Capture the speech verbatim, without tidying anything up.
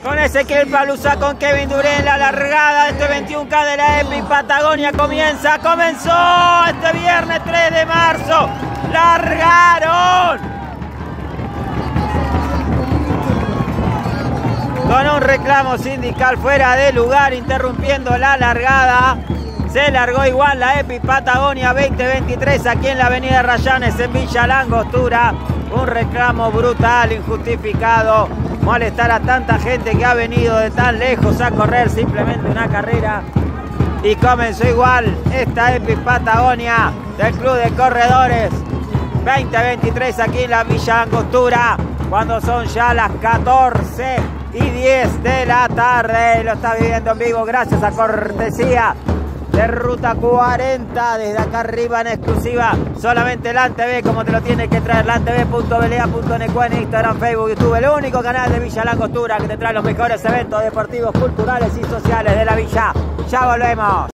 Con Ezequiel Paluza, con Kevin Durén, la largada de este veintiuno K de la Epic Patagonia comienza, comenzó este viernes tres de marzo, largaron con un reclamo sindical fuera de lugar, interrumpiendo la largada. Se largó igual la Epic Patagonia veinte veintitrés aquí en la avenida Rayanes en Villa Langostura. Un reclamo brutal, injustificado, molestar a tanta gente que ha venido de tan lejos a correr simplemente una carrera. Y comenzó igual esta Epic Patagonia del Club de Corredores veinte veintitrés aquí en la Villa Langostura, cuando son ya las catorce y diez de la tarde. Lo está viviendo en vivo gracias a cortesía de Ruta cuarenta, desde acá arriba en exclusiva, solamente LAN T V, como te lo tiene que traer, lan t v punto b l a punto n q en Instagram, Facebook, YouTube, el único canal de Villa Langostura que te trae los mejores eventos deportivos, culturales y sociales de la villa. Ya volvemos.